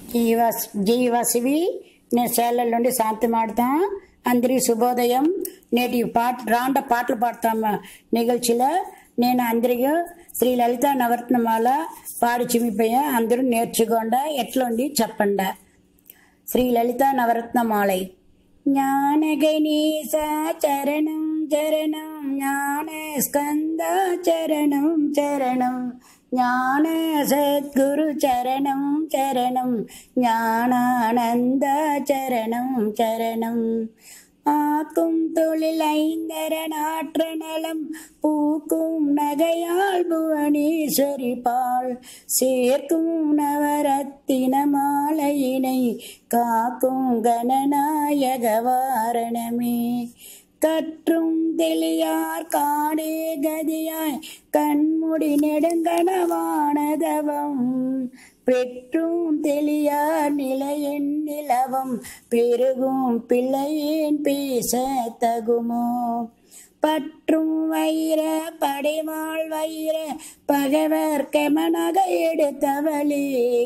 జీవశివి నేను సేలల నుండి శాంతి మాడతాం. అందరికీ శుభోదయం. నేటి రాండ పాటలు పాడతాం నిగల్చిలో. నేను అందరికీ శ్రీ లలిత నవరత్నమాల పాడి చిమిపోయా. అందరూ నేర్చుకోండా ఎట్లుండి చెప్పండా. శ్రీ లలిత నవరత్నమాలై ஞான கணேச சரணம் சரணம், ஞான ஸ்கந்த சரணம் சரணம், ஞான சத்குரு சரணம் சரணம், ஞானானந்த சரணம் சரணம். ஆக்கும் தொழில் ஐந்தரநாற்ற நலம் பூக்கும் நகையால் புவனேஸ்வரி பால் சேர்க்கும் நவரத்தின மாலையினை காக்கும் கணநாயக வாரணமே. கற்றும் தெளியார் காடே கதியாய் கண்முடி நெடுங்கணவானதவம் பெற்றும் தெளியார் நிலையின் நிலவம் பெருகும் பிள்ளையின் பேச தகுமோ. பற்றும் வைர படைவாள் வைர பகவர் கெமனக எடுத்தவளே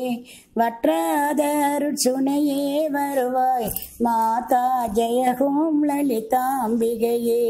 வற்றாதரு சுனையே வருவாய் மாதா ஜெயஹோம் லலிதாம்பிகையே.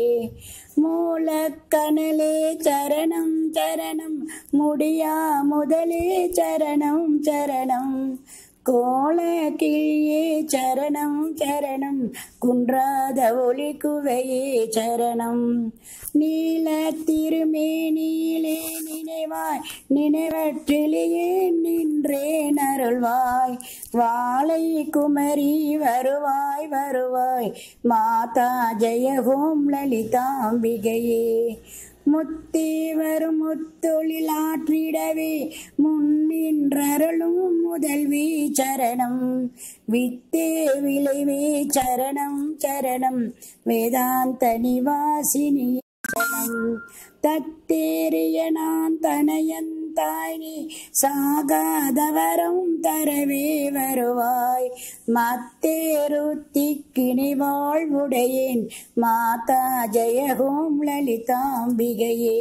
மூலக்கனலே சரணம் சரணம், முடியா முதலே சரணம் சரணம், கோல கிழியே சரணம் சரணம், குன்றாத ஒளி குவையே சரணம். நீல திருமேனியிலே நினைவாய் நினைவற்றிலேயே நின்றேன் அருள்வாய். வாழை குமரி வருவாய் வருவாய் மாதா ஜெயஹோம் லலிதாம்பிகையே. முத்தி வரும் முத்தொழிலாற்றிடவே முன்னின்றருளும் முதல்வி சரணம். வித்தே விளைவே சரணம் சரணம், வேதாந்த நிவாசினி சரணம். தத்தேறிய நான் தனயந்தாய் நீ சாகாதவரம் தரவே வருவாய். மத்தேருத்திக்கிணி வாழ்வுடையேன் மாதா ஜெயஹோம் லலிதாம்பிகையே.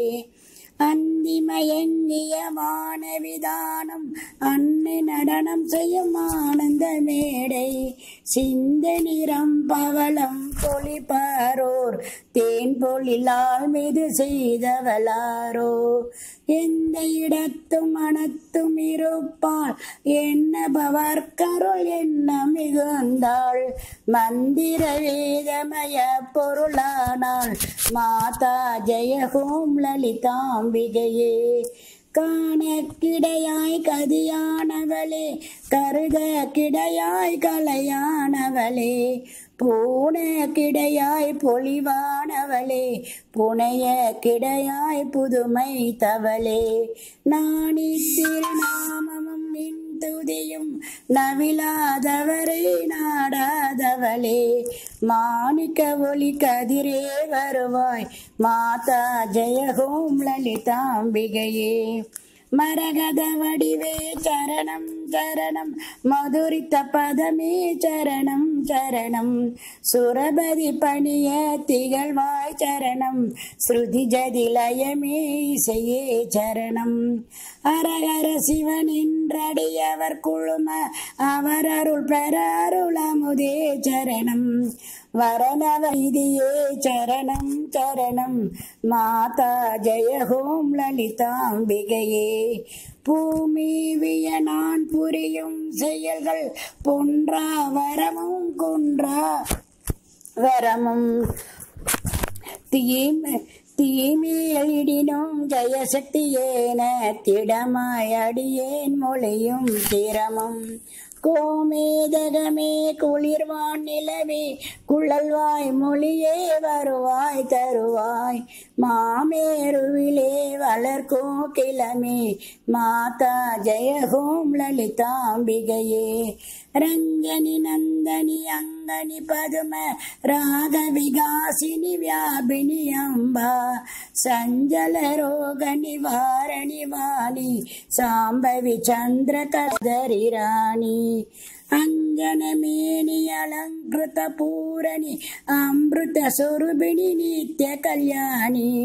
அந்திமயங்கிய மானவிதானம் அன்னை நடனம் செய்யும் ஆனந்த மேடை சிந்த நிறம் பவளம் பொழிப்பாரோர் தேன் பொழிலால் மீது செய்தவளாரோ. எந்த இடத்தும் அனத்தும் இருப்பாள் என்ன பவர்க்கருள் என்ன மிகுந்தாள். மந்திர வேதமய பொருளானாள் மாதா ஜெயஹோம் லலிதாம்பிகையே. காண கிடையாய் கதியானவளே கருத கிடையாய் கலையானவளே, பூன கிடையாய் பொலிவானவளே புனைய கிடையாய் புதுமை தவளே. நாணி திருநாமமும் நின் துதியும் நவிலாதவரே நாடாதவளே, மாணிக்க ஒளி கதிரே வருவாய் மாதா ஜெயஹோம் லலிதாம்பிகையே. மரகத வடிவே சரணம் சரணம், மதுரித்த பதமே சரணம் சரணம், சுரபதி பணிய திகழ்வாய் சரணம், ஸ்ருதி ஜதிலயமே இசையே சரணம். அரகர சிவனின்றடியவர் குழும அவர் அருள் பெற அருளமுதே சரணம். வரணவைதியே சரணம் சரணம், மாதா ஜெயஹோம் லலிதாம்பிகையே. பூமி விய நான் புரியும் செயல்கள் பொன்றா வரமும் குன்றா வரமும், தீமேலிடினும் ஜெயசக்தியேன திடமாய் அடியேன் மொழியும் திறமும். கோமேதகமே குளிர்வான் நிலவே குழல்வாய் மொழியே வருவாய் தருவாய். மாமேருவிலே வளர்கோ கிளமே மாதா ஜெயஹோம் லலிதாம்பிகையே. ரஞ்சனி நந்தனி அங்கனி பதும ராக விகாசினி வியாபினி அம்பா, சஞ்சல ரோக நிவாரணி வாணி சாம்பவி சந்திர கதரி ராணி. अंजनमेनि अलंकृत पूरणी अमृत स्वरूपिणी नित्य कल्याणी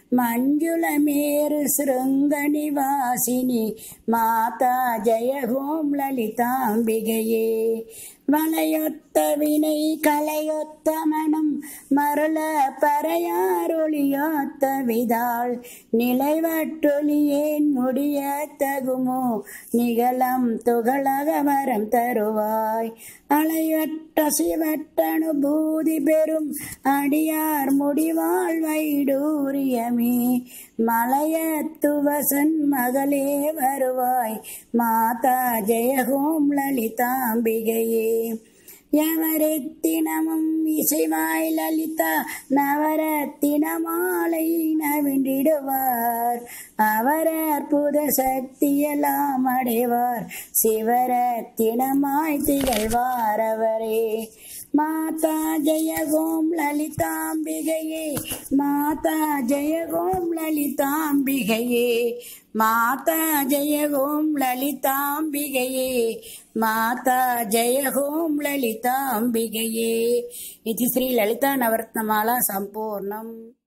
மஞ்சுளமேரு சிருங்கநிவாசினி மாதா ஜெய ஓம் லலிதாம்பிகையே. வளையொத்த வினை கலையொத்த மனம் மருள பறையாரொளியொத்த விதாள் நிலைவற்றொலியேன் முடிய தகுமோ நிகழம் துகளக வரம் தருவாய். அலையற்ற சிவற்றனுபூதி பெறும் அடியார் முடிவாள் வைடூரியமே மலையத்துவசன் மகளே வருவாய் மாதா ஜெய ஓம் லலிதாம்பிகையே. யவரத்தினமும் இசைவாய் லலிதா நவரத்தினமாலை நவிண்டிடுவார் அவர் அற்புத சக்தியெல்லாம் அடைவார் சிவரத்தினமாய் திகழ்வார் அவரே. மாதா ஜெய ஓம் லலிதாம்பிகையே மாதா ஜெய ஓம் லலிதாம்பிகையே மாதா ஜெய ஓம் லலிதாம்பிகையே மாதா ஜெய ஓம் லலிதாம்பிகையே. இது ஸ்ரீ லலிதா நவரத்னமாலா சம்பூர்ணம்.